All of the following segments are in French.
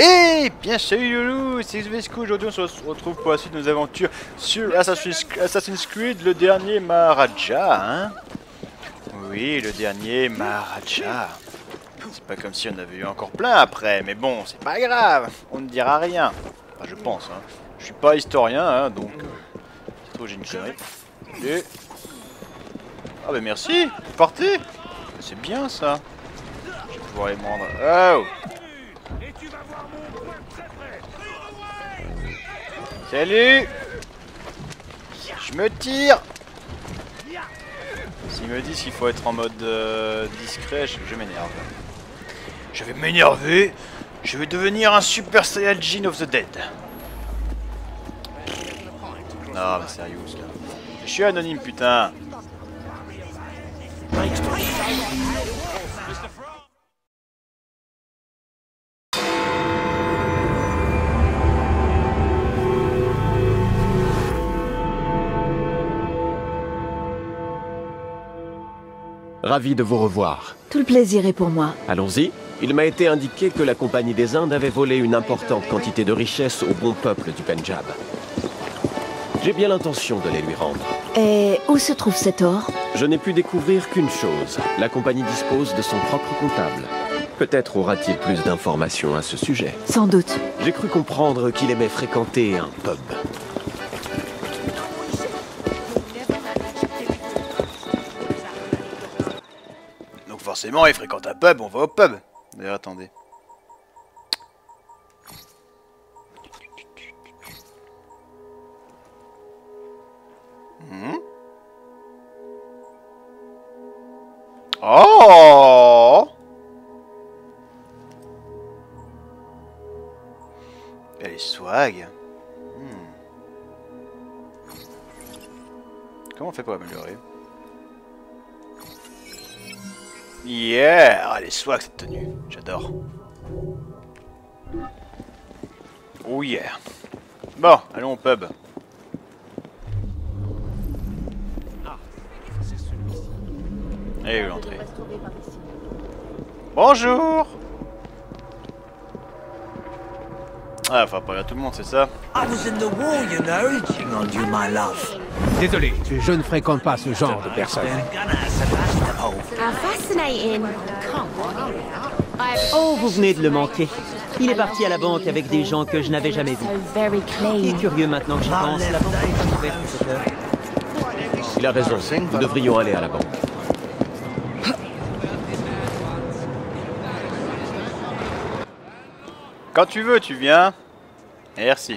Et bien salut Loulou, c'est XVSQ. Aujourd'hui on se retrouve pour la suite de nos aventures sur Assassin's Creed, le dernier Maharaja, hein. Oui, le dernier Maharaja. C'est pas comme si on avait eu encore plein après, mais bon, c'est pas grave, on ne dira rien. Enfin, je pense, hein. Je suis pas historien, hein, donc... c'est trop, j'ai une connerie. Et... ah bah merci, vous partez. C'est bien ça. Je vais pouvoir les rendre... oh. Salut. Je me tire. S'ils me disent qu'il faut être en mode discret, je m'énerve. Je vais m'énerver. Je vais devenir un Super Saiyajin of the Dead. Non mais sérieux là. Je suis anonyme putain. Ravi de vous revoir. Tout le plaisir est pour moi. Allons-y. Il m'a été indiqué que la Compagnie des Indes avait volé une importante quantité de richesses au bon peuple du Pendjab. J'ai bien l'intention de les lui rendre. Et où se trouve cet or? Je n'ai pu découvrir qu'une chose. La Compagnie dispose de son propre comptable. Peut-être aura-t-il plus d'informations à ce sujet. Sans doute. J'ai cru comprendre qu'il aimait fréquenter un pub. Donc forcément, il fréquente un pub, on va au pub. D'ailleurs, attendez. Oh! Elle est swag. Comment on fait pour améliorer? Yeah! Elle est swag cette tenue. J'adore. Oh yeah. Bon, allons au pub. Et l'entrée. Bonjour. Ah, enfin pas à tout le monde, c'est ça. Désolé, je ne fréquente pas ce genre de personnes. Oh, vous venez de le manquer. Il est parti à la banque avec des gens que je n'avais jamais vus. Il est curieux maintenant que j'y pense. La banque est pas ouverte à cette heure. Il a raison. Nous devrions aller à la banque. Quand tu veux, tu viens. Merci.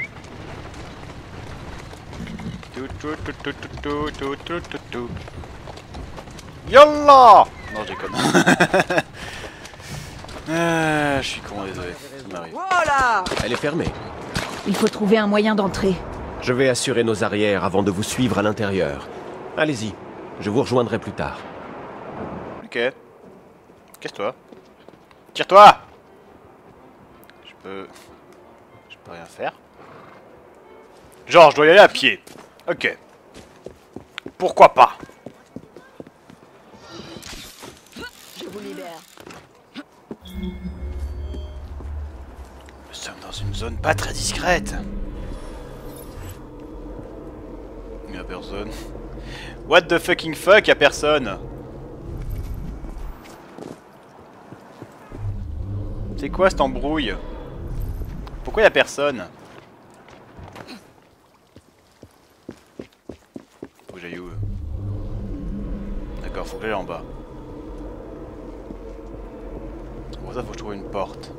Yallah! Non, je déconne. Je suis con, désolé. Ça m'arrive. Voilà! Elle est fermée. Il faut trouver un moyen d'entrer. Je vais assurer nos arrières avant de vous suivre à l'intérieur. Allez-y. Je vous rejoindrai plus tard. Ok. Casse-toi. Tire-toi! Je peux rien faire. Genre, je dois y aller à pied. Ok. Pourquoi pas? Je vous libère. Nous sommes dans une zone pas très discrète. Il y a personne. What the fucking fuck, y'a personne. C'est quoi cette embrouille? Pourquoi y'a personne? Faut que j'aille où? D'accord, faut que j'aille en bas. Pour ça, faut que je trouve une porte.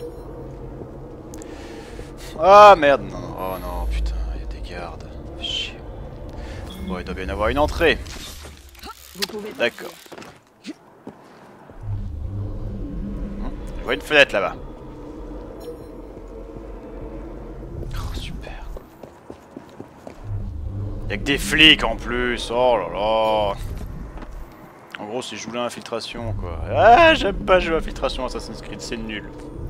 Ah merde, non, oh non, putain, y'a des gardes. Chier. Bon, il doit bien y avoir une entrée. D'accord. Je vois une fenêtre là-bas. Oh, super. Y'a que des flics en plus. Oh là là. En gros, c'est jouer à l'infiltration quoi. Ah, j'aime pas jouer à l'infiltration Assassin's Creed, c'est nul.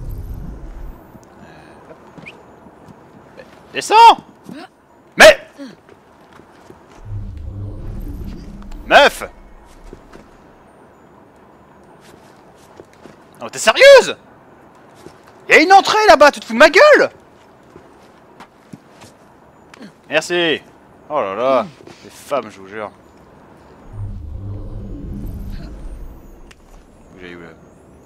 Descends! Mais! Meuf! Oh, t'es sérieuse? Y'a une entrée là-bas, tu te fous de ma gueule? Merci. Oh là là, les femmes, je vous jure. J'ai où là?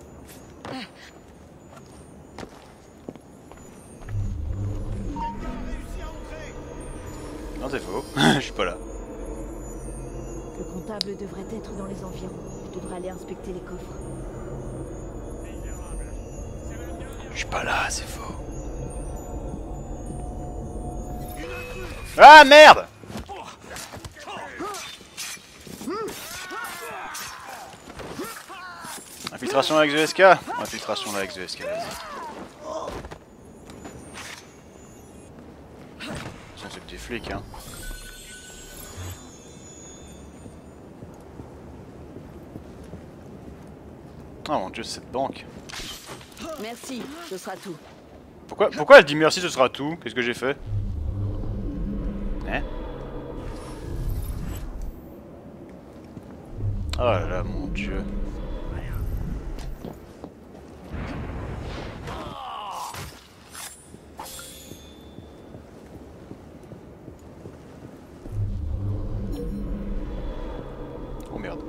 Non, c'est faux. Je suis pas là. Le comptable devrait être dans les environs. Je devrais aller inspecter les coffres. Je suis pas là, c'est faux. Ah merde! Infiltration avec ZSK? Infiltration là avec ZSK, vas-y. C'est des flics, hein. Oh mon dieu, cette banque. Merci, ce sera tout. Pourquoi elle dit merci, ce sera tout? Qu'est-ce que j'ai fait? Hein? Oh là là, mon dieu. Oh merde.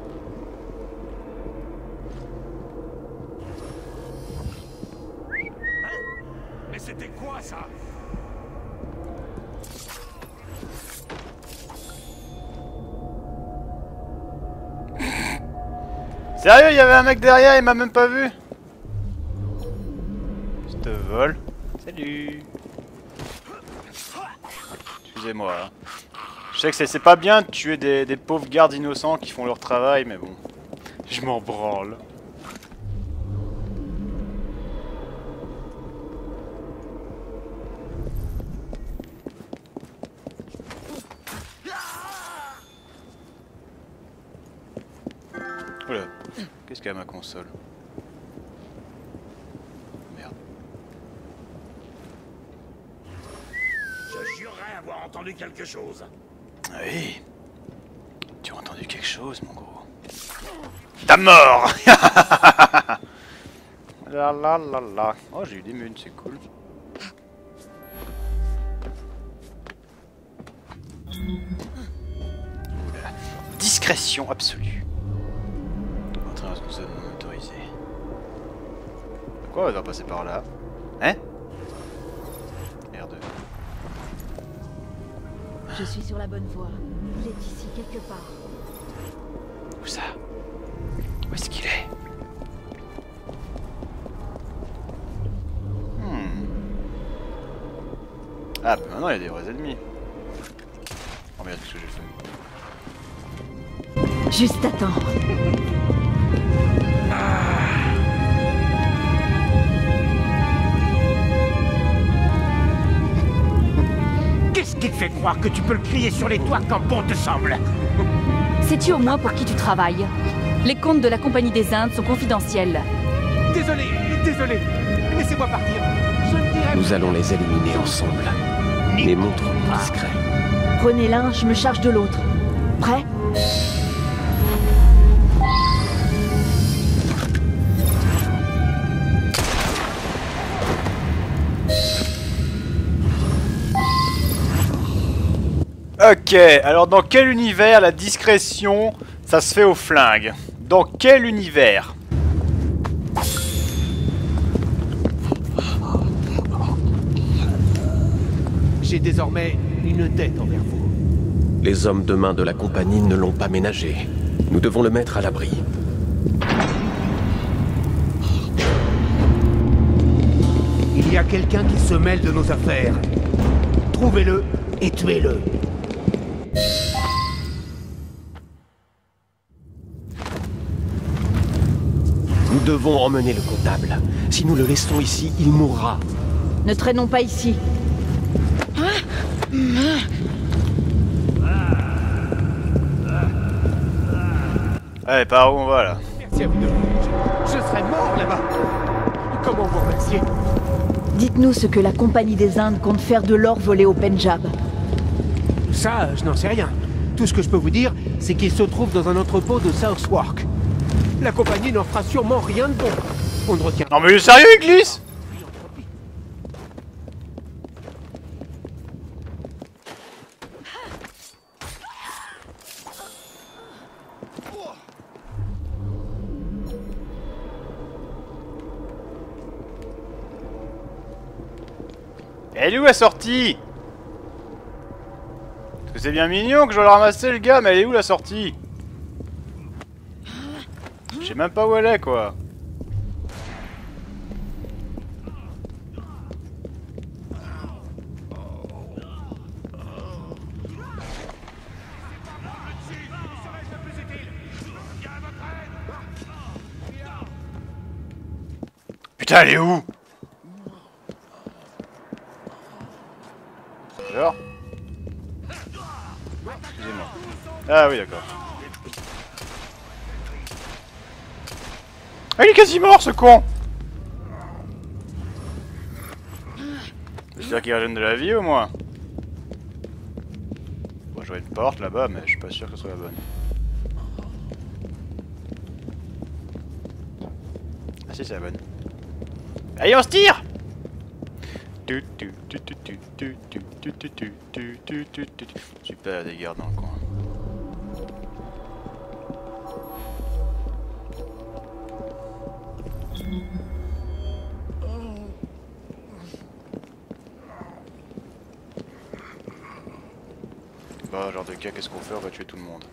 Mais c'était quoi ça? Sérieux, il y avait un mec derrière, il m'a même pas vu. Je te vole. Salut. Excusez-moi. Hein. Je sais que c'est pas bien de tuer des pauvres gardes innocents qui font leur travail, mais bon. Je m'en branle. Oula, qu'est-ce qu'il y a à ma console? Merde. Je jurerais avoir entendu quelque chose. Oui. Tu as entendu quelque chose, mon gros? Ta mort. La la la la. Oh, j'ai eu des munes, c'est cool. Oula. Discrétion absolue. Entrer dans une zone non autorisée. Pourquoi on va passer par là? Hein? Merde. Je suis sur la bonne voie. Il est ici quelque part. Où ça? Où est-ce qu'il est? Ah bah maintenant il y a des vrais ennemis. Oh merde, qu'est-ce que j'ai fait? Juste à temps. Qu'est-ce qui te fait croire que tu peux le crier sur les toits quand bon te semble? Sais-tu au moins pour qui tu travailles? Les comptes de la Compagnie des Indes sont confidentiels. Désolé, désolé. Laissez-moi partir. Je ne dirai Nous allons les éliminer ensemble. Mais montrons-nous discrets. Prenez l'un, je me charge de l'autre. Prêt? Ok, alors dans quel univers la discrétion, ça se fait au flingue? Dans quel univers? J'ai désormais une dette envers vous. Les hommes de main de la compagnie ne l'ont pas ménagé. Nous devons le mettre à l'abri. Il y a quelqu'un qui se mêle de nos affaires. Trouvez-le et tuez-le. Nous devons emmener le comptable. Si nous le laissons ici, il mourra. Ne traînons pas ici. Allez, par où on va là? Merci à vous deux. Je serais mort là-bas. Comment vous remercier? Dites-nous ce que la Compagnie des Indes compte faire de l'or volé au Pendjab. Ça, je n'en sais rien. Tout ce que je peux vous dire, c'est qu'il se trouve dans un entrepôt de Southwark. La compagnie n'en fera sûrement rien de bon. On ne retient Non mais sérieux, il glisse? Elle est où la sortie? Parce que c'est bien mignon que je vais le ramasser le gars, mais elle est où la sortie? Je sais même pas où elle est quoi. Putain, elle est où? Genre? Excusez-moi. Ah oui, d'accord. Ah, il est quasi mort ce con! J'espère qu'il régène de la vie au moins. Bon, je vois une porte là-bas, mais je suis pas sûr que ce soit la bonne. Ah si, c'est la bonne. Allez, on se tire! Super, des gardes dans le coin. Bah, genre de cas, qu'est-ce qu'on fait? On va tuer tout le monde.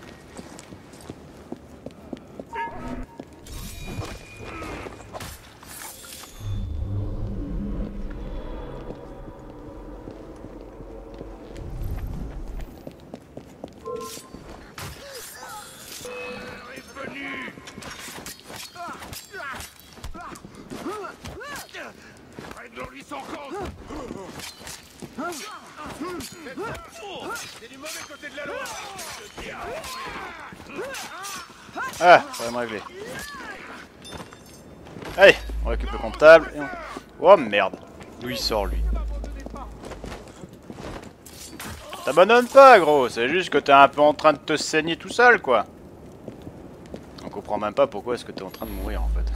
Ah, ça va me régler. Allez, on récupère le comptable et on... Oh merde. D'où il sort lui? T'abandonnes pas gros, c'est juste que t'es un peu en train de te saigner tout seul quoi. On comprend même pas pourquoi est-ce que t'es en train de mourir en fait.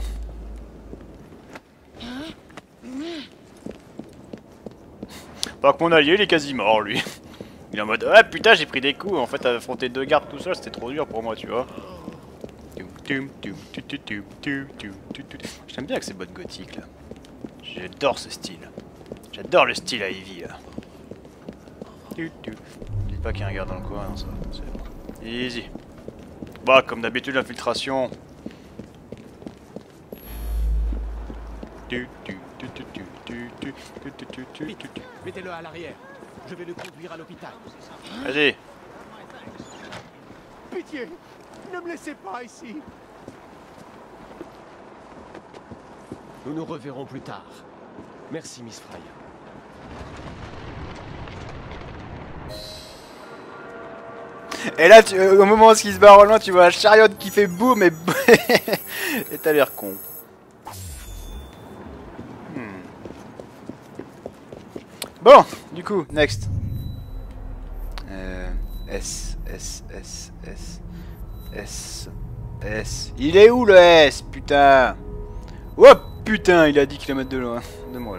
Par contre mon allié il est quasi mort lui. Il est en mode ah putain j'ai pris des coups, en fait affronter deux gardes tout seul c'était trop dur pour moi tu vois. J'aime bien avec ces bottes gothiques là. J'adore ce style. J'adore le style à Ivy là. Dites pas qu'il y a un garde dans le coin, non ça c'est bon. Easy. Bah comme d'habitude l'infiltration. Mettez-le à l'arrière. Je vais le conduire à l'hôpital. Vas-y. Pitié, ne me laissez pas ici. Nous nous reverrons plus tard. Merci, Miss Frye. Et là, au moment où il se barre au loin, tu vois un chariot qui fait boum et et t'as l'air con. Bon, du coup, next. S. Il est où le S, putain? Oh putain, il est à 10 km de loin. De moi là.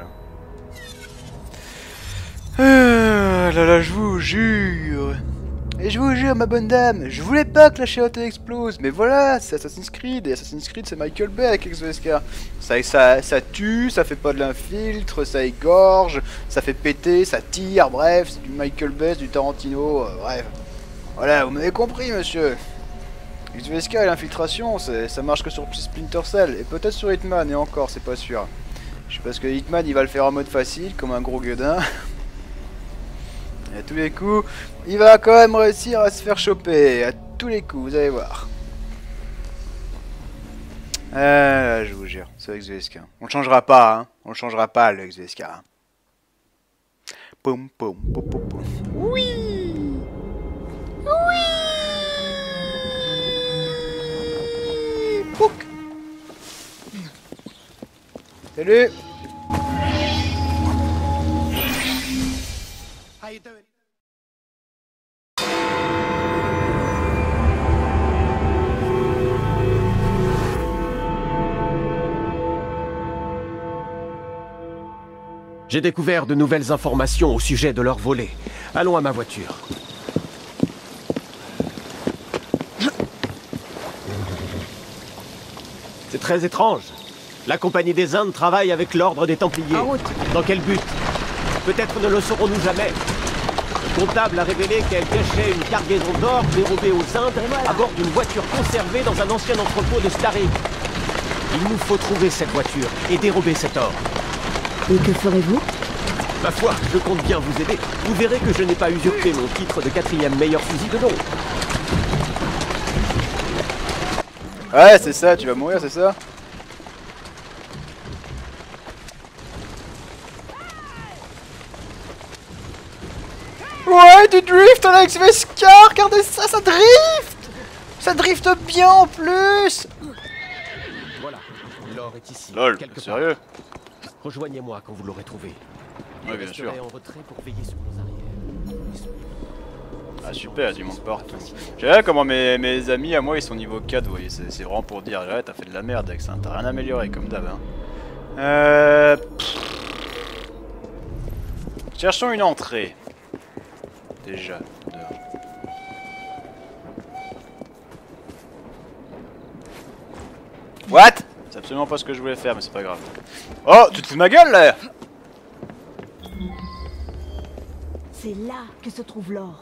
Ah là là, je vous jure. Et je vous jure, ma bonne dame, je voulais pas que la chiotte explose, mais voilà, c'est Assassin's Creed, et Assassin's Creed c'est Michael Bay avec XVSK. Ça tue, ça fait pas de l'infiltre, ça égorge, ça fait péter, ça tire, bref, c'est du Michael Bay, c'est du Tarantino, bref. Voilà, vous m'avez compris, monsieur. XVSK et l'infiltration, ça marche que sur Splinter Cell, et peut-être sur Hitman, et encore, c'est pas sûr. Je sais pas, parce que Hitman, il va le faire en mode facile, comme un gros gueudin. Et à tous les coups, il va quand même réussir à se faire choper. À tous les coups, vous allez voir. Ah là, je vous jure, c'est XVSK. On le changera pas, hein. On le changera pas, le XVSK. Poum, poum, poum, poum, poum. Oui! Oui! Pouk! Salut! How you doing? J'ai découvert de nouvelles informations au sujet de leur volée. Allons à ma voiture. C'est très étrange. La Compagnie des Indes travaille avec l'Ordre des Templiers. En route. Dans quel but? Peut-être ne le saurons-nous jamais. Le comptable a révélé qu'elle cachait une cargaison d'or dérobée aux Indes à bord d'une voiture conservée dans un ancien entrepôt de Starry. Il nous faut trouver cette voiture et dérober cet or. Et que ferez-vous? Ma foi, je compte bien vous aider. Vous verrez que je n'ai pas usurpé mon titre de 4e meilleur fusil de Londres. Ouais, c'est ça, tu vas mourir, c'est ça? Ouais, du drift, Alex Vescar, regardez ça, ça drift! Ça drift bien en plus! Voilà, l'or est ici. Lol, quelque sérieux? part. Rejoignez-moi quand vous l'aurez trouvé. Ouais, bien sûr. Je resterai en retrait pour veiller sur nos arrières. Ah super, du monde partout. J'ai comment mes amis à moi ils sont niveau 4, vous voyez, c'est vraiment pour dire, ouais, t'as fait de la merde avec ça, t'as rien amélioré comme d'hab. Hein. Cherchons une entrée. Déjà. What? C'est absolument pas ce que je voulais faire, mais c'est pas grave. Oh, tu te fous de ma gueule là? C'est là que se trouve l'or.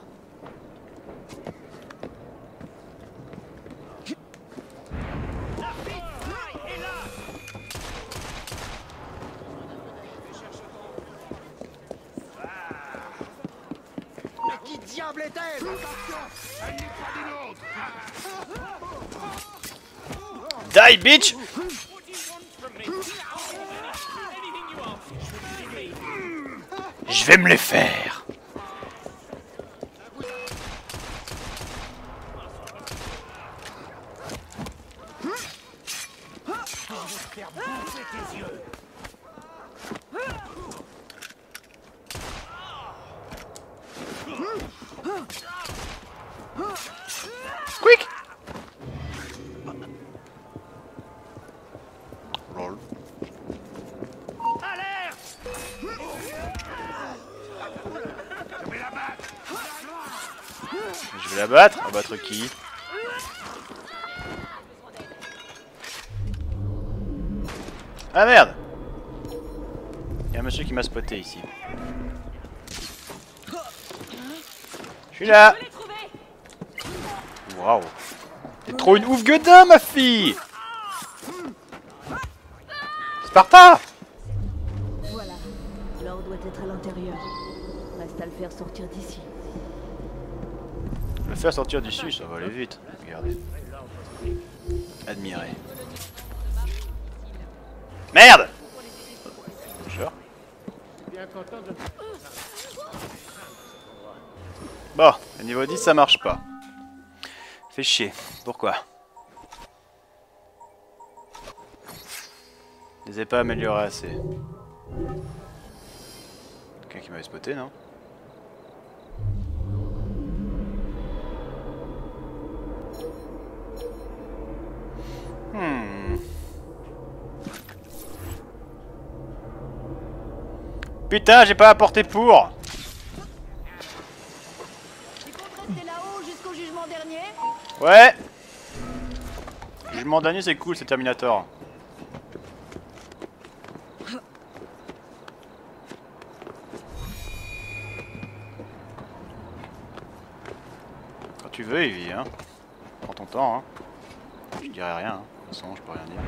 Qui diable est-elle? Attention, elle n'est pas des nôtres. Die, bitch! Je vais me les faire. Faire bouffer tes yeux. Quick! Lol. Alerte! Je vais la battre. Je vais la battre? Abattre qui? Ah merde! Il y a un monsieur qui m'a spoté ici. Je suis là! Waouh! T'es trop une ouf gueudin, ma fille! Sparta! Voilà. L'or doit être à l'intérieur. Reste à le faire sortir d'ici. Le faire sortir d'ici, ça va aller vite. Regardez. Admirer. Merde! Sure. Bon, le niveau 10 ça marche pas. Fait chier. Pourquoi? Je les ai pas améliorés assez. Quelqu'un qui m'avait spoté, non? Putain, j'ai pas apporté pour. Tu comptes rester là-haut jusqu'au jugement dernier? Ouais. Jugement dernier, c'est cool, c'est Terminator. Quand tu veux, Evie, hein. Prends ton temps, hein. Je dirai rien, hein. De toute façon, je peux rien dire.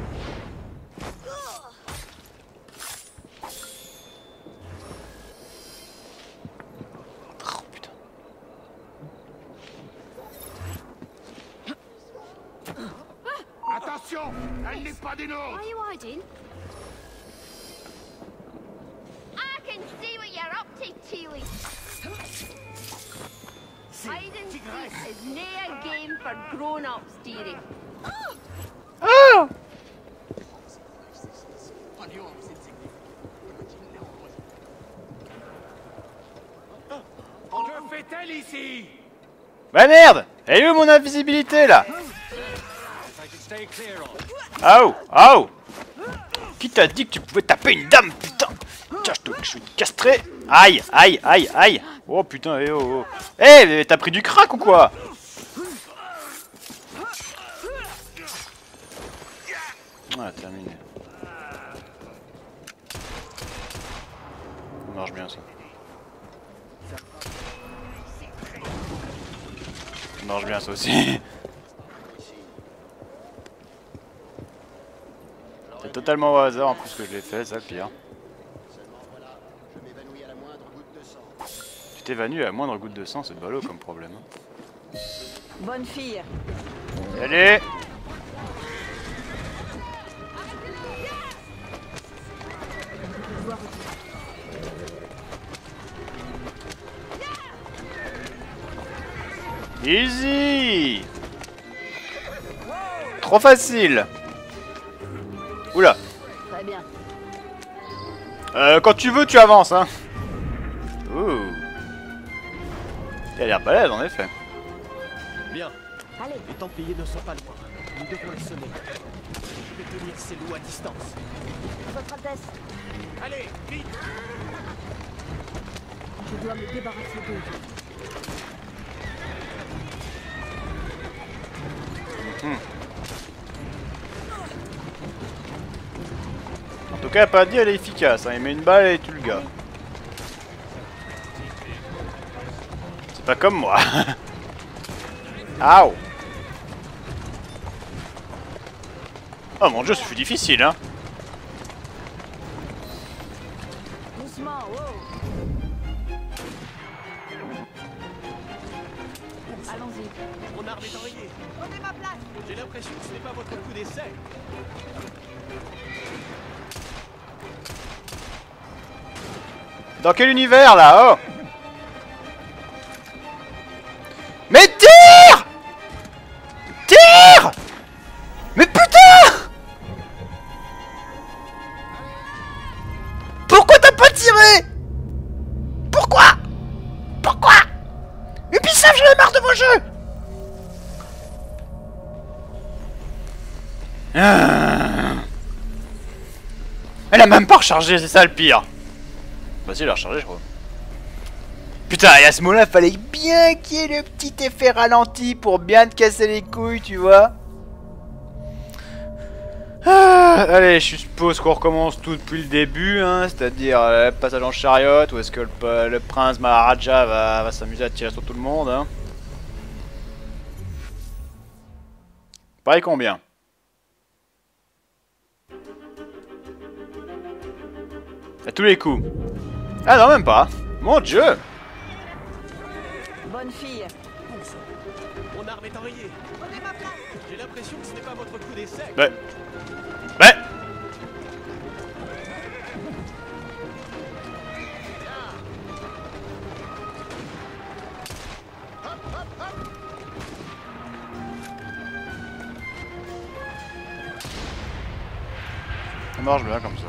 Oh, putain. Attention, elle n'est pas des nôtres. Why are you hiding? I can see what you're up to, Teely. Hide and seek is nae a game for grown-ups, dearie. Ah! Que fait-elle ici? Bah merde! Elle est où mon invisibilité là? Aouh! Aouh! Qui t'a dit que tu pouvais taper une dame, putain? Tiens, je vais te castrer! Aïe! Aïe! Aïe! Aïe! Oh putain, eh oh! Eh, mais t'as pris du crack ou quoi? Ah, terminé. Non, marche bien ça. Ça marche bien ça aussi. C'est totalement au hasard en plus que je l'ai fait, ça le pire. Tu t'évanouis à la moindre goutte de sang, c'est ballot comme problème. Bonne fille. Allez! Easy! Trop facile! Oula! Très bien. Quand tu veux, tu avances, hein! Ouh! Il a l'air balèze en effet. Bien. Allez. Les Templiers ne sont pas loin. Nous devons les sonner. Je vais tenir ces loups à distance. Votre Altesse, Allez, vite! je dois me débarrasser d'eux. En tout cas, pas dit, elle est efficace. Hein. Il met une balle et tue le gars. C'est pas comme moi. Aouh! Oh mon dieu, ce fut difficile, hein. Doucement, wow. Allons-y. Mon arme est enrayée. Prenez ma place. J'ai l'impression que ce n'est pas votre coup d'essai. Dans quel univers là? Oh! Mais tire! Tire! Mais putain! Pourquoi t'as pas tiré? Pourquoi? Pourquoi? Ubisoft, j'en ai marre de vos jeux! Elle a même pas rechargé, c'est ça le pire. Bah si, elle a rechargé, je crois. Putain, et à ce moment-là, fallait bien qu'il y ait le petit effet ralenti pour bien te casser les couilles, tu vois. Ah, allez, je suppose qu'on recommence tout depuis le début, hein, c'est-à-dire le passage en chariot, où est-ce que le prince Maharaja va s'amuser à tirer sur tout le monde, hein. Pareil combien? À tous les coups. Ah non, même pas. Mon dieu. Bonne fille. Mon arme est enrayée. Prenez ma place. J'ai l'impression que ce n'est pas votre coup d'essai. Ouais. Ouais. Ça marche bien comme ça.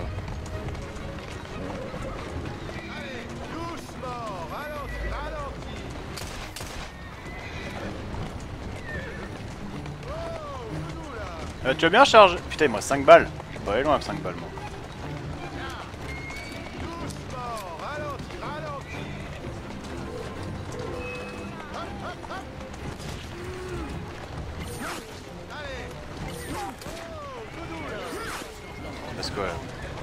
Tu as bien chargé. Putain, il me reste 5 balles. Je suis pas allé loin avec 5 balles, moi. Let's go là.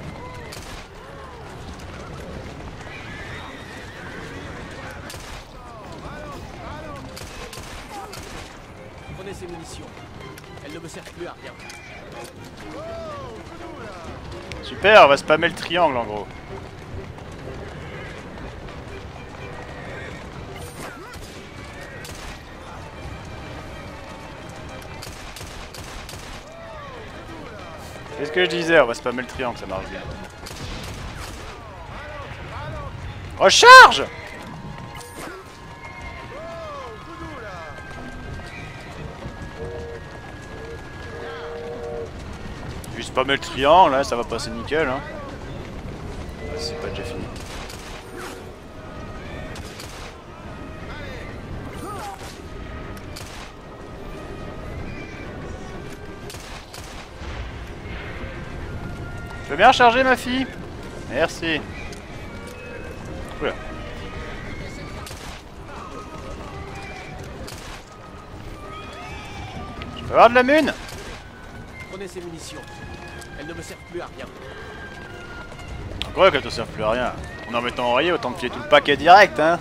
Prenez ces munitions. Elles ne me servent plus à rien. Super, on va spammer le triangle en gros. C'est ce que je disais, on va spammer le triangle, ça marche bien. Recharge! Juste spammer le triangle, là, ça va passer nickel, hein. C'est pas déjà fini. Tu veux bien recharger, ma fille? Merci. Oula. Je peux avoir de la mune? Prenez ces munitions. Elles ne me servent plus à rien. crois qu'elle te sert plus à rien. En mettant oreiller, autant te filer tout le paquet direct, hein.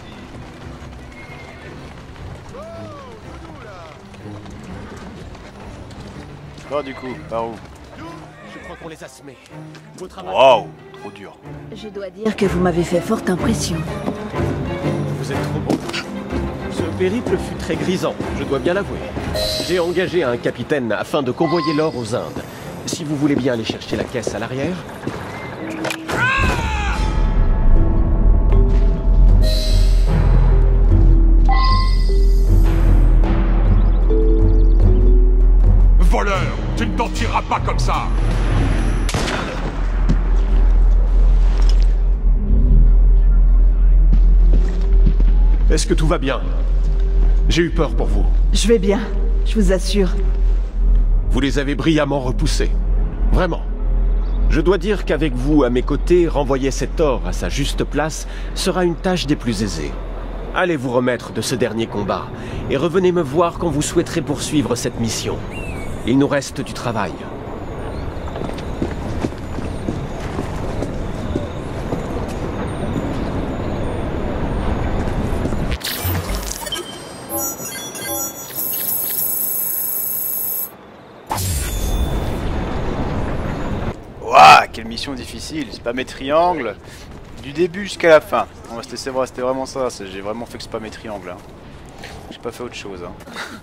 Bon, du coup, par où? Je crois qu'on les a semés. Beau travail. Waouh, trop dur. Je dois dire que vous m'avez fait forte impression. Vous êtes trop bon. Ce périple fut très grisant, je dois bien l'avouer. J'ai engagé un capitaine afin de convoyer l'or aux Indes. Si vous voulez bien aller chercher la caisse à l'arrière. Voleur, tu ne t'en tireras pas comme ça. Est-ce que tout va bien? J'ai eu peur pour vous. Je vais bien, je vous assure. Vous les avez brillamment repoussés. Vraiment. Je dois dire qu'avec vous à mes côtés, renvoyer cet or à sa juste place sera une tâche des plus aisées. Allez vous remettre de ce dernier combat, et revenez me voir quand vous souhaiterez poursuivre cette mission. Il nous reste du travail. Waouh, quelle mission difficile. C'est pas mes triangles du début jusqu'à la fin. Bon, c'était vrai, c'était vraiment ça. J'ai vraiment fait que c'est pas mes triangles. Hein. J'ai pas fait autre chose. Hein.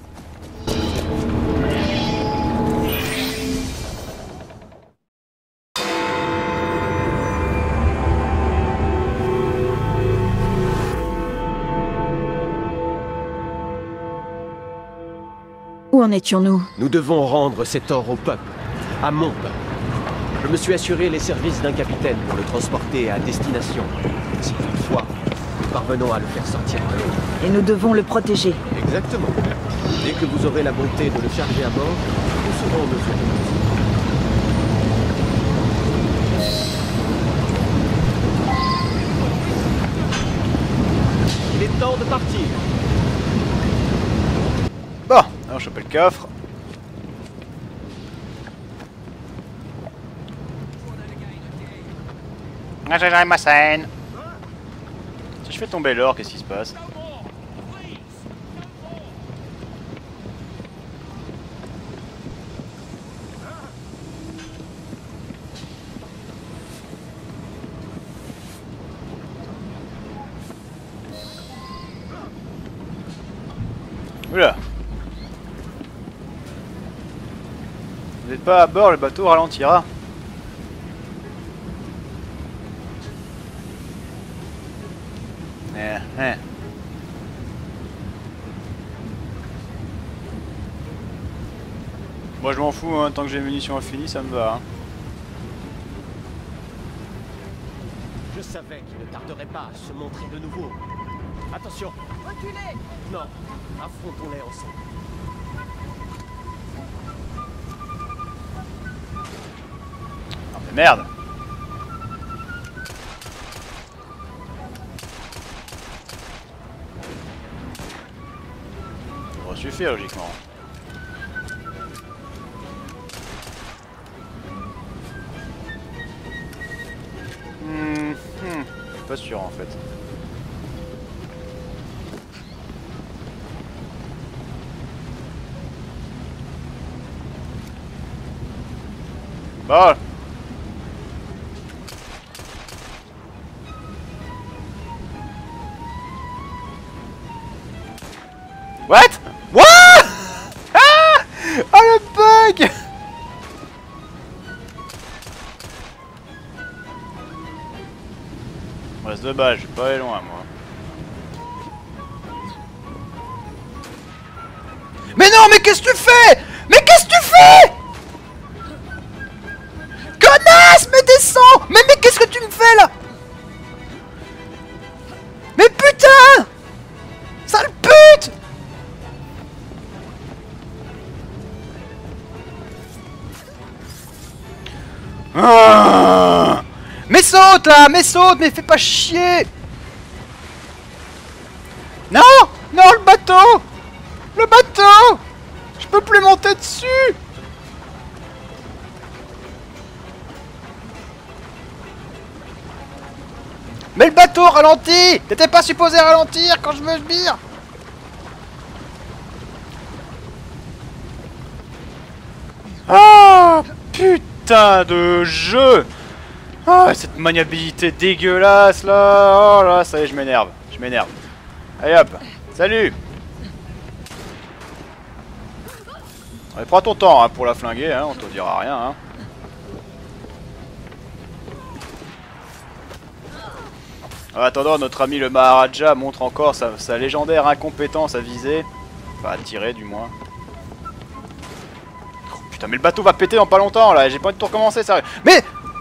Où en étions-nous? Nous devons rendre cet or au peuple, à mon peuple. Je me suis assuré les services d'un capitaine pour le transporter à destination. Si toutefois, nous parvenons à le faire sortir de l'eau. Et nous devons le protéger. Exactement. Dès que vous aurez la bonté de le charger à bord, nous serons en mesure de le faire. Il est temps de partir. Bon, on chope le coffre. J'ai ma scène. Si je fais tomber l'or, qu'est-ce qui se passe? Oula. Vous n'êtes pas à bord, le bateau ralentira. Moi je m'en fous, hein, tant que j'ai munitions infinies, ça me va. Hein. Je savais qu'il ne tarderait pas à se montrer de nouveau. Attention! Reculez! Non, affrontons-les ensemble. Oh mais merde! Ça devrait suffire logiquement. Je suis pas sûr en fait. Bon. What? What? Ah! Oh le bug! Il reste 2 balles, je vais pas aller loin moi. Mais non, mais qu'est-ce que tu fais? Mais qu'est-ce que tu fais? Connasse, mais descends! Mais qu'est-ce que tu me fais là? Mais putain! Sale pute! Ah! Mais saute là! Mais saute! Mais fais pas chier! Non! Non, le bateau! Le bateau! Je peux plus monter dessus! Mais le bateau ralentit! T'étais pas supposé ralentir quand je me vire! Ah, putain de jeu! Ah, cette maniabilité dégueulasse là! Oh là, ça y est, je m'énerve. Je m'énerve. Allez hop! Salut! Allez, prends ton temps hein, pour la flinguer, hein, on te dira rien. Hein. En attendant, notre ami le Maharaja montre encore sa légendaire incompétence à viser. Enfin, à tirer du moins. Oh, putain, mais le bateau va péter dans pas longtemps là, j'ai pas envie de tout recommencer, sérieux. Mais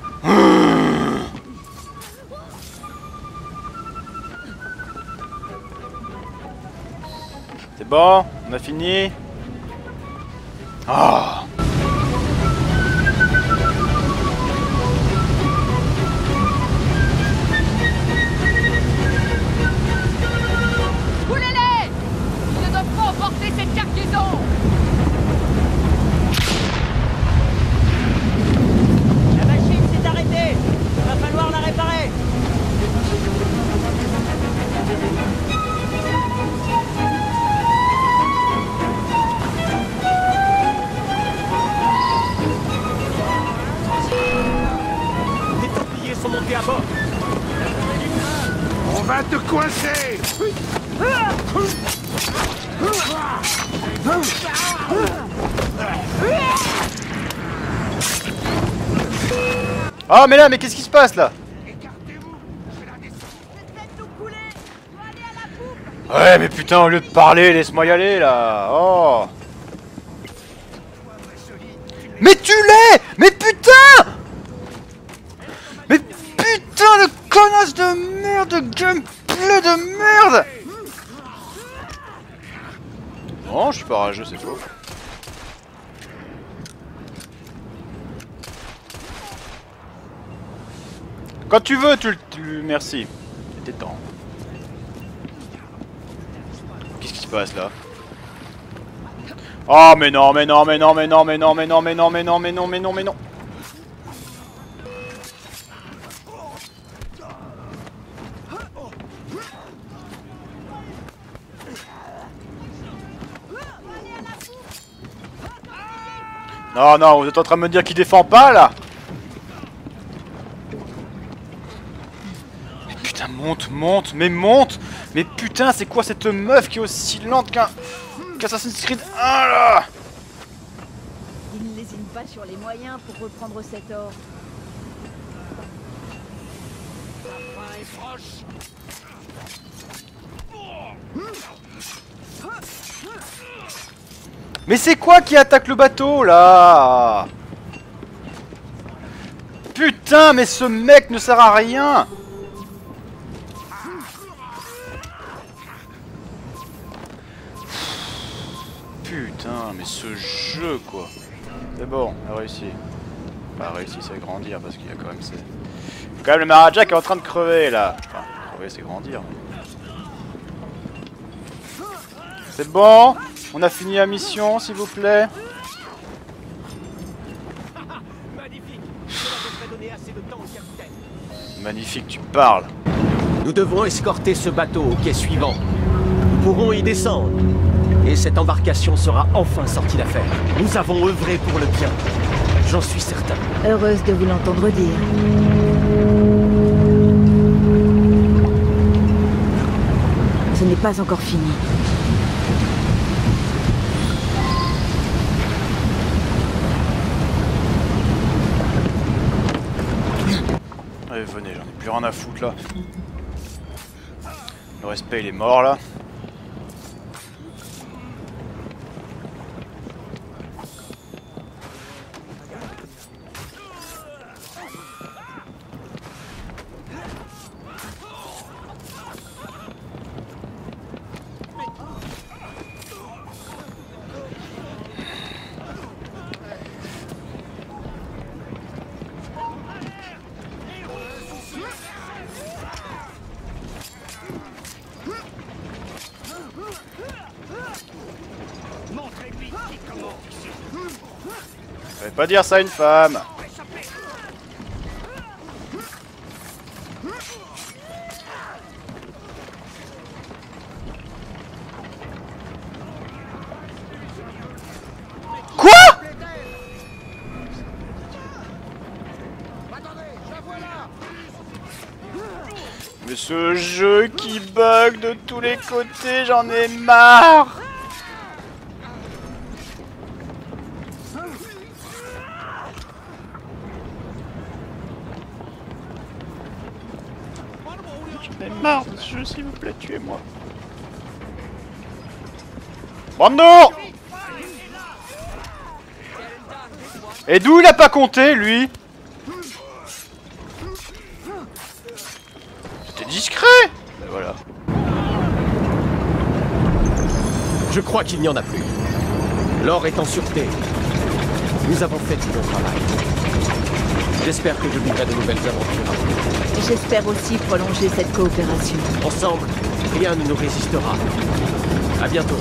c'est bon, on a fini. Ah. Coulez-les! Ils ne doivent pas emporter cette cargaison! La machine s'est arrêtée. Va falloir la réparer. Les Templiers sont montés à bord. On va te coincer! Ah mais là, mais qu'est-ce qui se passe là? Ouais mais putain, au lieu de parler, laisse-moi y aller là. Oh. Mais tu l'es! Mais putain! Mais putain de connasse de merde, de gameplay de merde! Non, je suis pas rageux, c'est faux. Quand tu veux, merci. C'était temps. Qu'est-ce qui se passe là? Oh mais non, mais non, mais non, mais non, mais non, mais non, mais non, mais non, mais non, mais non, mais non. Non, non, vous êtes en train de me dire qu'il défend pas là? Mais putain, monte, monte, mais monte! Mais putain, c'est quoi cette meuf qui est aussi lente qu'Assassin's Creed 1 là? Il ne lésine pas sur les moyens pour reprendre cet or. Mais c'est quoi qui attaque le bateau là? Putain, mais ce mec ne sert à rien. Putain, mais ce jeu quoi. C'est bon, elle a réussi. Enfin, elle a réussi, c'est grandir parce qu'il y a quand même ces... Quand même le Maharaja qui est en train de crever là. Enfin, crever c'est grandir. C'est bon? On a fini la mission, s'il vous plaît. Magnifique. Cela devrait donner assez de temps au capitaine. Magnifique, tu parles. Nous devrons escorter ce bateau au quai suivant. Nous pourrons y descendre. Et cette embarcation sera enfin sortie d'affaire. Nous avons œuvré pour le bien. J'en suis certain. Heureuse de vous l'entendre dire. Ce n'est pas encore fini. Allez, venez, j'en ai plus rien à foutre là. Le respect il est mort là. Je vais pas dire ça à une femme. Mais ce jeu qui bug de tous les côtés, j'en ai marre. J'en ai marre de ce jeu, s'il vous plaît, tuez-moi. Brando! Et d'où il a pas compté, lui? C'était discret! Ben voilà. Je crois qu'il n'y en a plus. L'or est en sûreté. Nous avons fait du bon travail. J'espère que je vivrai de nouvelles aventures. J'espère aussi prolonger cette coopération. Ensemble, rien ne nous résistera. À bientôt.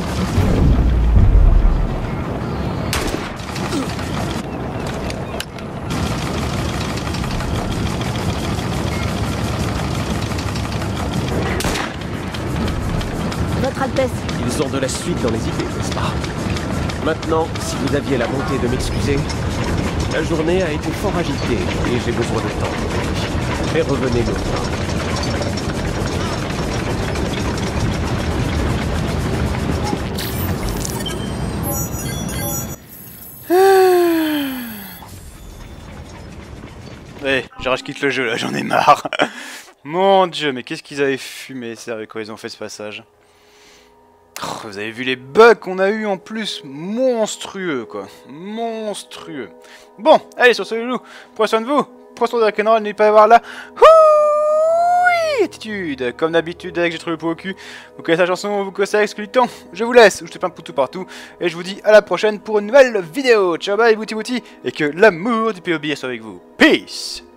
Votre Altesse. Ils ont de la suite dans les idées, n'est-ce pas? Maintenant, si vous aviez la bonté de m'excuser, la journée a été fort agitée et j'ai besoin de temps pour réfléchir. Mais revenez me voir. Ouais, genre je quitte le jeu là, j'en ai marre. Mon dieu, mais qu'est-ce qu'ils avaient fumé, sérieux, quand ils ont fait ce passage. Oh, vous avez vu les bugs qu'on a eu en plus, monstrueux quoi, monstrueux. Bon, allez sur ce loup, prenez soin de vous, prenez soin de la canard, n'oubliez pas d'avoir la attitude. Comme d'habitude avec J'ai trouvé le pot au cul, vous connaissez la chanson, vous connaissez l'exclu du temps. Je vous laisse, je te fais un poutou partout, et je vous dis à la prochaine pour une nouvelle vidéo. Ciao bye, bouti bouti, et que l'amour du POB soit avec vous. Peace.